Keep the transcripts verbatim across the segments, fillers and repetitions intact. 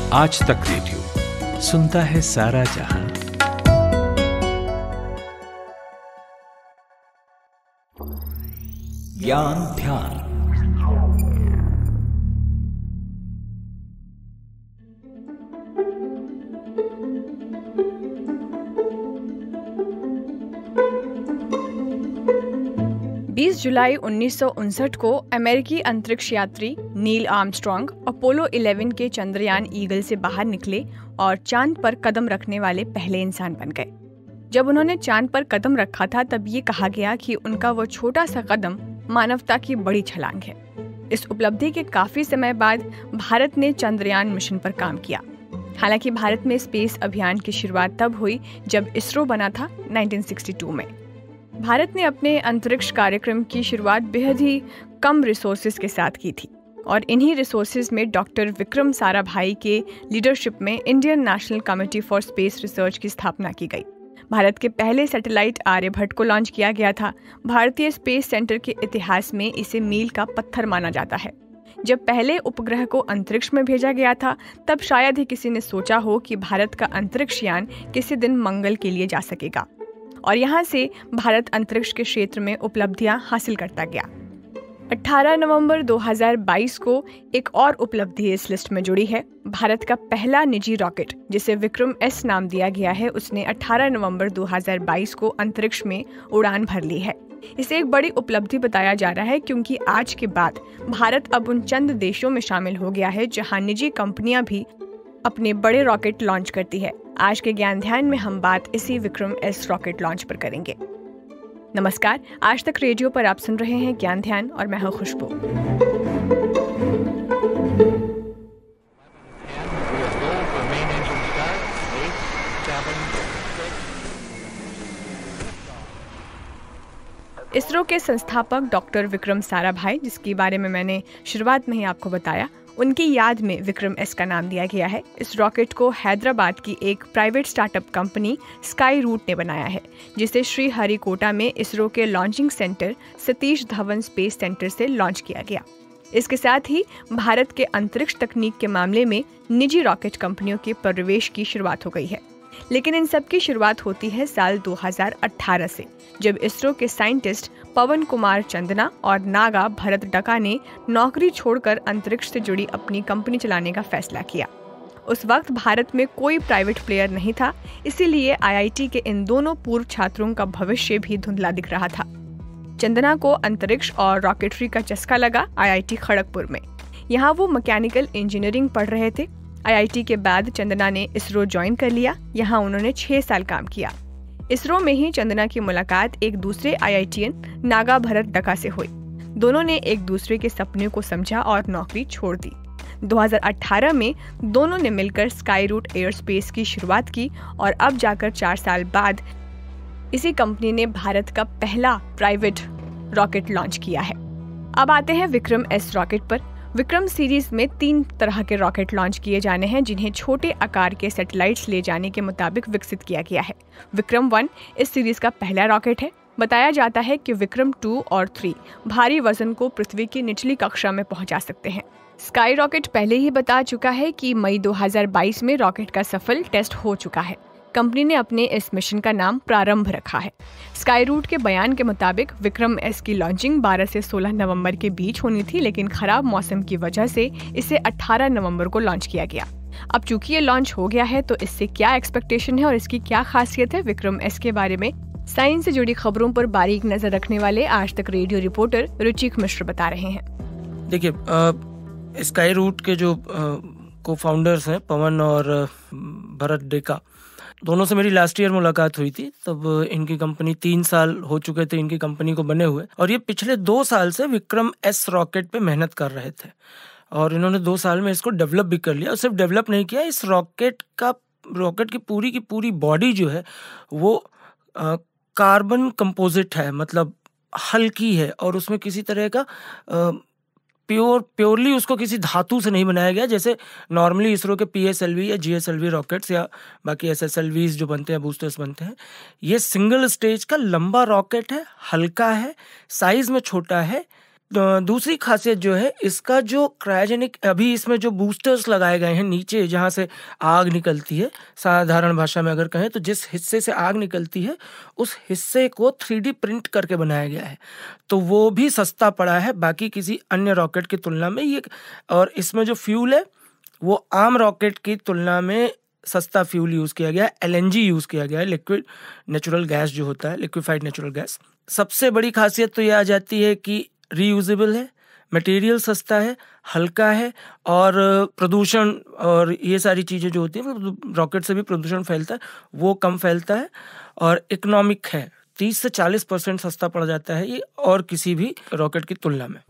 आज तक रेडियो सुनता है सारा जहां। ज्ञान ध्यान। बीस जुलाई उन्नीस सौ उनसठ को अमेरिकी अंतरिक्ष यात्री नील आर्मस्ट्रॉन्ग अपोलो ग्यारह के चंद्रयान ईगल से बाहर निकले और चांद पर कदम रखने वाले पहले इंसान बन गए। जब उन्होंने चांद पर कदम रखा था तब ये कहा गया कि उनका वो छोटा सा कदम मानवता की बड़ी छलांग है। इस उपलब्धि के काफी समय बाद भारत ने चंद्रयान मिशन पर काम किया। हालांकि भारत में स्पेस अभियान की शुरुआत तब हुई जब इसरो बना था उन्नीस सौ बासठ में। भारत ने अपने अंतरिक्ष कार्यक्रम की शुरुआत बेहद ही कम रिसोर्सेज के साथ की थी और इन्हीं रिसोर्सेज में डॉक्टर विक्रम साराभाई के लीडरशिप में Indian national committee for space research की स्थापना की गई। भारत के पहले सैटेलाइट आर्यभट्ट को लॉन्च किया गया था। भारतीय स्पेस सेंटर के इतिहास में इसे मील का पत्थर माना जाता है। जब पहले उपग्रह को अंतरिक्ष में भेजा गया था तब शायद ही किसी ने सोचा हो कि भारत का अंतरिक्ष यान किसी दिन मंगल के लिए जा सकेगा और यहाँ से भारत अंतरिक्ष के क्षेत्र में उपलब्धियां हासिल करता गया। अठारह नवंबर दो हज़ार बाईस को एक और उपलब्धि इस लिस्ट में जुड़ी है। भारत का पहला निजी रॉकेट जिसे विक्रम एस नाम दिया गया है, उसने अठारह नवंबर दो हज़ार बाईस को अंतरिक्ष में उड़ान भर ली है। इसे एक बड़ी उपलब्धि बताया जा रहा है क्योंकि आज के बाद भारत अब उन चंद देशों में शामिल हो गया है जहां निजी कंपनियां भी अपने बड़े रॉकेट लॉन्च करती है। आज के ज्ञान ध्यान में हम बात इसी विक्रम एस रॉकेट लॉन्च पर करेंगे। नमस्कार, आज तक रेडियो पर आप सुन रहे हैं ज्ञान ध्यान और मैं हूं खुशबू। इसरो के संस्थापक डॉक्टर विक्रम साराभाई, जिसके बारे में मैंने शुरुआत में ही आपको बताया, उनकी याद में विक्रम एस का नाम दिया गया है। इस रॉकेट को हैदराबाद की एक private startup company Skyroot ने बनाया है, जिसे श्रीहरिकोटा में इसरो के launching centre Satish Dhawan space centre से लॉन्च किया गया। इसके साथ ही भारत के अंतरिक्ष तकनीक के मामले में निजी रॉकेट कंपनियों के प्रवेश की शुरुआत हो गई है। लेकिन इन सब की शुरुआत होती है साल दो हज़ार अठारह से, जब इसरो के साइंटिस्ट पवन कुमार चंदना और नागा भरत डका ने नौकरी छोड़कर अंतरिक्ष से जुड़ी अपनी कंपनी चलाने का फैसला किया। उस वक्त भारत में कोई प्राइवेट प्लेयर नहीं था, इसीलिए आई आई टी के इन दोनों पूर्व छात्रों का भविष्य भी धुंधला दिख रहा था। चंदना को अंतरिक्ष और रॉकेटरी का चस्का लगा आई आई टी खड़गपुर में। यहाँ वो मैकेनिकल इंजीनियरिंग पढ़ रहे थे। आई आई टी के बाद चंदना ने इसरो ज्वाइन कर लिया। यहाँ उन्होंने छह साल काम किया। इसरो में ही चंदना की मुलाकात एक दूसरे I I T N Naga Bharat Daka से हुई। दोनों ने एक दूसरे के सपने को समझा और नौकरी छोड़ दी। दो हज़ार अठारह में दोनों ने मिलकर स्काई रूट एयरस्पेस की शुरुआत की और अब जाकर चार साल बाद इसी कंपनी ने भारत का पहला प्राइवेट रॉकेट लॉन्च किया है। अब आते हैं विक्रम एस रॉकेट पर। विक्रम सीरीज में तीन तरह के रॉकेट लॉन्च किए जाने हैं, जिन्हें छोटे आकार के सैटेलाइट्स ले जाने के मुताबिक विकसित किया गया है। विक्रम वन इस सीरीज का पहला रॉकेट है। बताया जाता है कि विक्रम टू और थ्री भारी वजन को पृथ्वी की निचली कक्षा में पहुंचा सकते हैं। स्काई रॉकेट पहले ही बता चुका है कि मई दो हज़ार बाईस में रॉकेट का सफल टेस्ट हो चुका है। कंपनी ने अपने इस मिशन का नाम प्रारंभ रखा है। स्काई रूट के बयान के मुताबिक विक्रम एस की लॉन्चिंग बारह से सोलह नवंबर के बीच होनी थी, लेकिन खराब मौसम की वजह से इसे अठारह नवंबर को लॉन्च किया गया। अब चूंकि ये लॉन्च हो गया है तो इससे क्या एक्सपेक्टेशन है और इसकी क्या खासियत है, विक्रम एस के बारे में साइंस से जुड़ी खबरों पर बारीक नजर रखने वाले आज तक रेडियो रिपोर्टर रुचिक मिश्र बता रहे हैं। देखिए, स्काई रूट के जो को फाउंडर्स हैं पवन और भरत डेका, दोनों से मेरी लास्ट ईयर मुलाकात हुई थी। तब इनकी कंपनी तीन साल हो चुके थे इनकी कंपनी को बने हुए, और ये पिछले दो साल से विक्रम एस रॉकेट पे मेहनत कर रहे थे और इन्होंने दो साल में इसको डेवलप भी कर लिया। और सिर्फ डेवलप नहीं किया, इस रॉकेट का रॉकेट की पूरी की पूरी बॉडी जो है वो आ, कार्बन कंपोजिट है, मतलब हल्की है और उसमें किसी तरह का आ, प्योर प्योरली उसको किसी धातु से नहीं बनाया गया, जैसे नॉर्मली इसरो के पी एस एल वी या G S L V rockets या बाकी एस एस एल वीज जो बनते हैं, बूस्टर्स बनते हैं। ये सिंगल स्टेज का लंबा रॉकेट है, हल्का है, साइज में छोटा है, दूसरी खासियत जो है इसका, जो क्रायोजेनिक, अभी इसमें जो बूस्टर्स लगाए गए हैं नीचे जहाँ से आग निकलती है, साधारण भाषा में अगर कहें तो जिस हिस्से से आग निकलती है उस हिस्से को थ्री डी प्रिंट करके बनाया गया है, तो वो भी सस्ता पड़ा है बाकी किसी अन्य रॉकेट की तुलना में ये। और इसमें जो फ्यूल है वो आम रॉकेट की तुलना में सस्ता फ्यूल यूज़ किया गया है, एल एन जी यूज़ किया गया है, लिक्विड नेचुरल गैस जो होता है, लिक्विफाइड नेचुरल गैस। सबसे बड़ी खासियत तो ये आ जाती है कि रीयूजेबल है, मटेरियल सस्ता है, हल्का है, और प्रदूषण और ये सारी चीज़ें जो होती हैं, रॉकेट से भी प्रदूषण फैलता है, वो कम फैलता है, और इकोनॉमिक है। तीस से चालीस परसेंट सस्ता पड़ जाता है ये और किसी भी रॉकेट की तुलना में।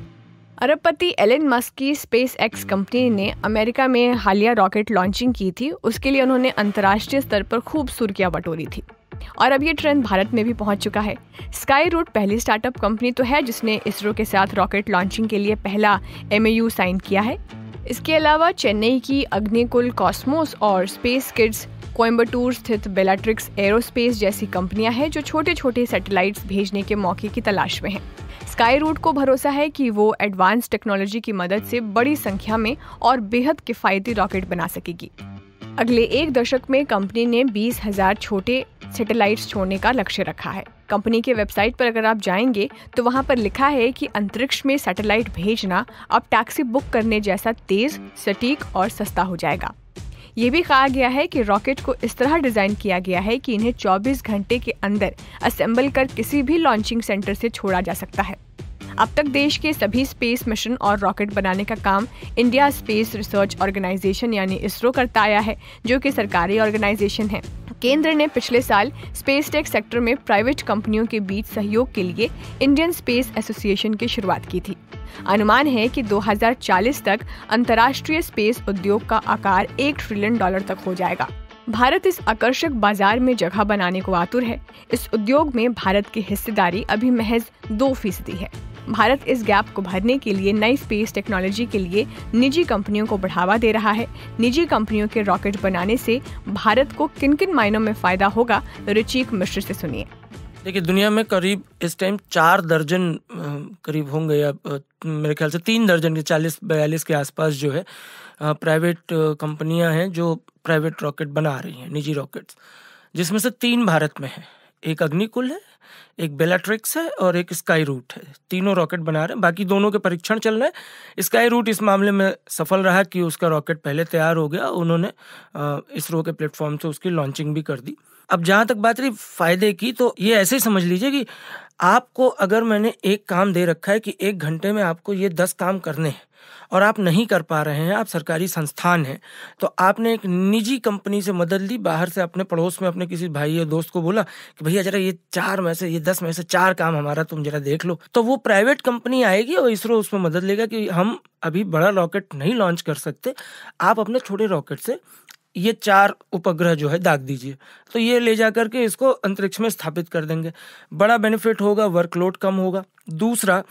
अरबपति एलन मस्क की स्पेस एक्स कंपनी ने अमेरिका में हालिया रॉकेट लॉन्चिंग की थी। उसके लिए उन्होंने अंतर्राष्ट्रीय स्तर पर खूब सुर्खियां बटोरी थी, और अब ये ट्रेंड भारत में भी पहुंच चुका है। स्काई रूट पहली स्टार्टअप कंपनी तो है जिसने इसरो के साथ रॉकेट लॉन्चिंग के लिए पहला एम ए यू साइन किया है। इसके अलावा चेन्नई की अग्निकुल कॉस्मोस और स्पेस किड्स, कोयम्बटूर स्थित बेलाट्रिक्स एरोस्पेस जैसी कंपनियां हैं जो छोटे छोटे सैटेलाइट्स भेजने के मौके की तलाश में हैं। स्काई रूट को भरोसा है कि वो एडवांस टेक्नोलॉजी की मदद से बड़ी संख्या में और बेहद किफायती रॉकेट बना सकेगी। अगले एक दशक में कंपनी ने बीस हजार छोटे सैटेलाइट्स छोड़ने का लक्ष्य रखा है। कंपनी के वेबसाइट पर अगर आप जाएंगे तो वहां पर लिखा है कि अंतरिक्ष में सैटेलाइट भेजना अब टैक्सी बुक करने जैसा तेज, सटीक और सस्ता हो जाएगा। ये भी कहा गया है कि रॉकेट को इस तरह डिजाइन किया गया है कि इन्हें चौबीस घंटे के अंदर असेंबल कर किसी भी लॉन्चिंग सेंटर से छोड़ा जा सकता है। अब तक देश के सभी स्पेस मिशन और रॉकेट बनाने का काम इंडिया स्पेस रिसर्च ऑर्गेनाइजेशन यानी इसरो करता आया है, जो कि सरकारी ऑर्गेनाइजेशन है। केंद्र ने पिछले साल स्पेस टेक सेक्टर में प्राइवेट कंपनियों के बीच सहयोग के लिए इंडियन स्पेस एसोसिएशन की शुरुआत की थी। अनुमान है कि दो हज़ार चालीस तक अंतर्राष्ट्रीय स्पेस उद्योग का आकार एक ट्रिलियन डॉलर तक हो जाएगा। भारत इस आकर्षक बाजार में जगह बनाने को आतुर है। इस उद्योग में भारत की हिस्सेदारी अभी महज दो फीसदी है। भारत इस गैप को भरने के लिए नई स्पेस टेक्नोलॉजी के लिए निजी कंपनियों को बढ़ावा दे रहा है। निजी कंपनियों के रॉकेट बनाने से भारत को किन किन मायनों में फायदा होगा, रुचिक मिश्र से सुनिए। देखिए, दुनिया में करीब इस टाइम चार दर्जन करीब होंगे, या मेरे ख्याल से तीन दर्जन के चालीस बयालीस के आसपास जो है प्राइवेट कंपनियां हैं जो प्राइवेट रॉकेट बना रही हैं, निजी रॉकेट्स, जिसमें से तीन भारत में है। एक अग्निकुल है, एक बेलाट्रिक्स है और एक स्काई रूट है। तीनों रॉकेट बना रहे हैं, बाकी दोनों के परीक्षण चल रहे हैं। स्काई रूट इस मामले में सफल रहा कि उसका रॉकेट पहले तैयार हो गया, उन्होंने इसरो के प्लेटफॉर्म से उसकी लॉन्चिंग भी कर दी। अब जहाँ तक बात रही फायदे की, तो ये ऐसे ही समझ लीजिए कि आपको अगर मैंने एक काम दे रखा है कि एक घंटे में आपको ये दस काम करने हैं और आप नहीं कर पा रहे हैं, आप सरकारी संस्थान हैं, तो आपने एक निजी कंपनी से मदद ली, बाहर से अपने पड़ोस में अपने किसी भाई या दोस्त को बोला कि भैया जरा ये चार में से, ये दस में से चार काम हमारा तुम जरा देख लो, तो वो प्राइवेट कंपनी आएगी और इसरो उसमें मदद लेगा कि हम अभी बड़ा रॉकेट नहीं लॉन्च कर सकते, आप अपने छोटे रॉकेट से ये चार उपग्रह जो है दाग दीजिए, तो ये ले जा करके इसको अंतरिक्ष में स्थापित कर देंगे। बड़ा बेनिफिट होगा, वर्कलोड कम होगा। दूसरा,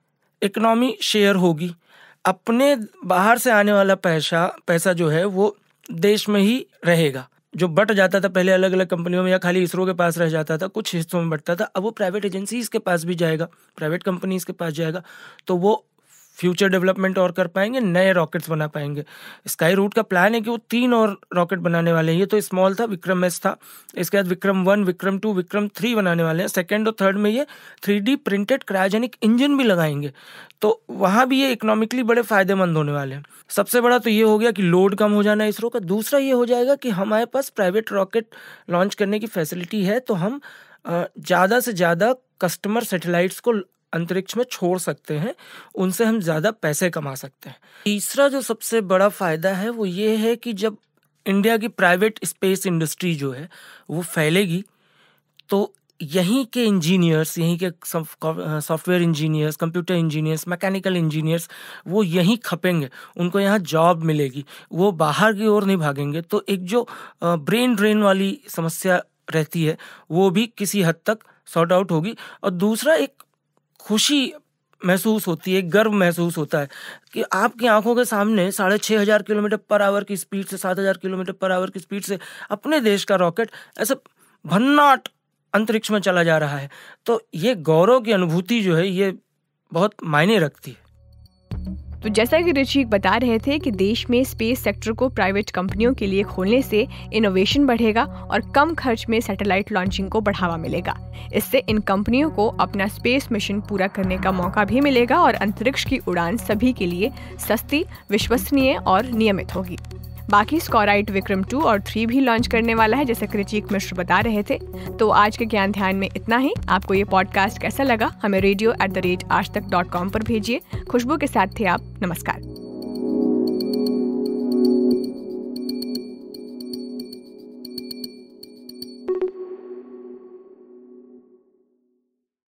इकोनॉमी शेयर होगी। अपने बाहर से आने वाला पैसा पैसा जो है वो देश में ही रहेगा। जो बट जाता था पहले अलग अलग कंपनियों में या खाली इसरो के पास रह जाता था, कुछ हिस्सों में बटता था, अब वो प्राइवेट एजेंसीज के पास भी जाएगा, प्राइवेट कंपनीज के पास जाएगा, तो वो फ्यूचर डेवलपमेंट और कर पाएंगे, नए रॉकेट्स बना पाएंगे। स्काई रूट का प्लान है कि वो तीन और रॉकेट बनाने वाले हैं। ये तो स्मॉल था, विक्रम एस था, इसके बाद Vikram one, Vikram two, Vikram three बनाने वाले हैं। सेकेंड और थर्ड में ये three D printed cryogenic engine भी लगाएंगे, तो वहाँ भी ये इकोनॉमिकली बड़े फायदेमंद होने वाले हैं। सबसे बड़ा तो ये हो गया कि लोड कम हो जाना इसरो का। दूसरा ये हो जाएगा कि हमारे पास प्राइवेट रॉकेट लॉन्च करने की फैसिलिटी है, तो हम ज़्यादा से ज़्यादा कस्टमर सैटेलाइट्स को अंतरिक्ष में छोड़ सकते हैं, उनसे हम ज़्यादा पैसे कमा सकते हैं। तीसरा जो सबसे बड़ा फ़ायदा है वो ये है कि जब इंडिया की प्राइवेट स्पेस इंडस्ट्री जो है वो फैलेगी, तो यहीं के इंजीनियर्स, यहीं के software engineers, computer engineers, mechanical engineers, वो यहीं खपेंगे, उनको यहाँ जॉब मिलेगी, वो बाहर की ओर नहीं भागेंगे। तो एक जो ब्रेन ड्रेन वाली समस्या रहती है वो भी किसी हद तक सॉर्ट आउट होगी। और दूसरा, एक खुशी महसूस होती है, गर्व महसूस होता है कि आपकी आंखों के सामने साढ़े छः हज़ार किलोमीटर पर आवर की स्पीड से, सात हज़ार किलोमीटर पर आवर की स्पीड से अपने देश का रॉकेट ऐसे भन्नाट अंतरिक्ष में चला जा रहा है। तो ये गौरव की अनुभूति जो है ये बहुत मायने रखती है। तो जैसा कि ऋषि बता रहे थे कि देश में स्पेस सेक्टर को प्राइवेट कंपनियों के लिए खोलने से इनोवेशन बढ़ेगा और कम खर्च में सैटेलाइट लॉन्चिंग को बढ़ावा मिलेगा। इससे इन कंपनियों को अपना स्पेस मिशन पूरा करने का मौका भी मिलेगा और अंतरिक्ष की उड़ान सभी के लिए सस्ती, विश्वसनीय और नियमित होगी। बाकी स्कॉराइट विक्रम टू और थ्री भी लॉन्च करने वाला है, जैसे कृचिक मिश्र बता रहे थे। तो आज के ज्ञान ध्यान में इतना ही। आपको ये पॉडकास्ट कैसा लगा हमें रेडियो एट द रेट आज तक डॉट कॉम पर भेजिए। खुशबू के साथ थे आप। नमस्कार।